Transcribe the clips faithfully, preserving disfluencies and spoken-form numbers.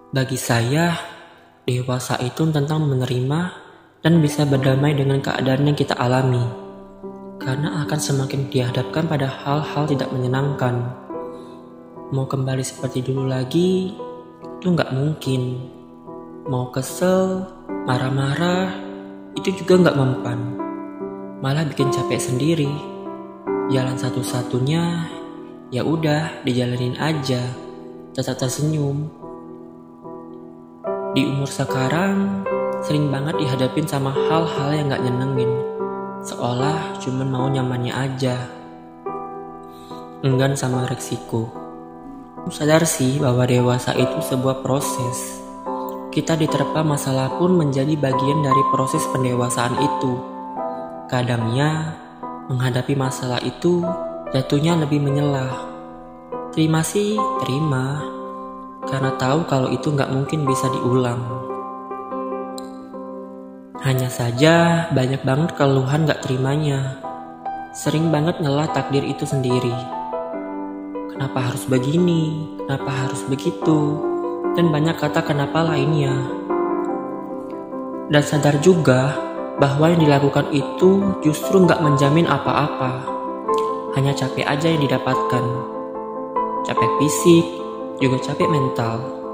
Bagi saya, dewasa itu tentang menerima dan bisa berdamai dengan keadaan yang kita alami. Karena akan semakin dihadapkan pada hal-hal tidak menyenangkan. Mau kembali seperti dulu lagi, itu nggak mungkin. Mau kesel, marah-marah, itu juga nggak mempan. Malah bikin capek sendiri. Jalan satu-satunya, ya udah dijalanin aja, tetap tersenyum. Di umur sekarang, sering banget dihadapin sama hal-hal yang gak nyenengin. Seolah cuman mau nyamannya aja. Enggan sama resiko. Sadar sih bahwa dewasa itu sebuah proses. Kita diterpa masalah pun menjadi bagian dari proses pendewasaan itu. Kadangnya, menghadapi masalah itu jatuhnya lebih menyelah. Terima sih, terima. Karena tahu kalau itu nggak mungkin bisa diulang. Hanya saja banyak banget keluhan nggak terimanya. Sering banget ngelah takdir itu sendiri. Kenapa harus begini? Kenapa harus begitu? Dan banyak kata kenapa lainnya. Dan sadar juga bahwa yang dilakukan itu justru nggak menjamin apa-apa. Hanya capek aja yang didapatkan. Capek fisik, juga capek mental.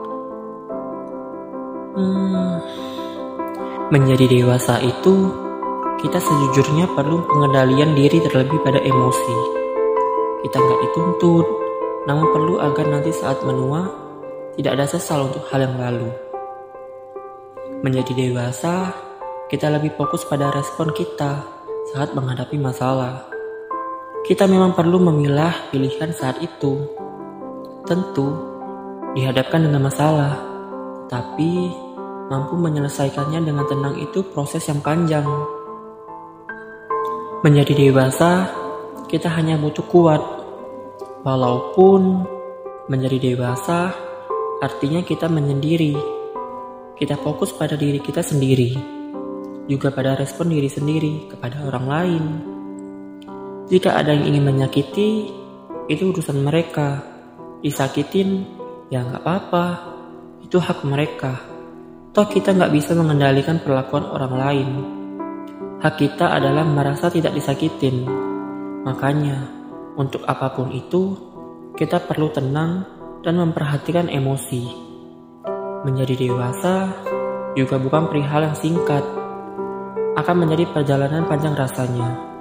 Hmm, menjadi dewasa itu, kita sejujurnya perlu pengendalian diri terlebih pada emosi. Kita nggak dituntut, namun perlu agar nanti saat menua, tidak ada sesal untuk hal yang lalu. Menjadi dewasa, kita lebih fokus pada respon kita saat menghadapi masalah. Kita memang perlu memilah pilihan saat itu. Tentu, dihadapkan dengan masalah, tapi mampu menyelesaikannya dengan tenang itu proses yang panjang. Menjadi dewasa, kita hanya butuh kuat. Walaupun menjadi dewasa, artinya kita menyendiri. Kita fokus pada diri kita sendiri, juga pada respon diri sendiri kepada orang lain. Jika ada yang ingin menyakiti, itu urusan mereka. Disakitin, ya nggak apa-apa, itu hak mereka. Toh kita nggak bisa mengendalikan perlakuan orang lain. Hak kita adalah merasa tidak disakitin. Makanya, untuk apapun itu, kita perlu tenang dan memperhatikan emosi. Menjadi dewasa juga bukan perihal yang singkat. Akan menjadi perjalanan panjang rasanya.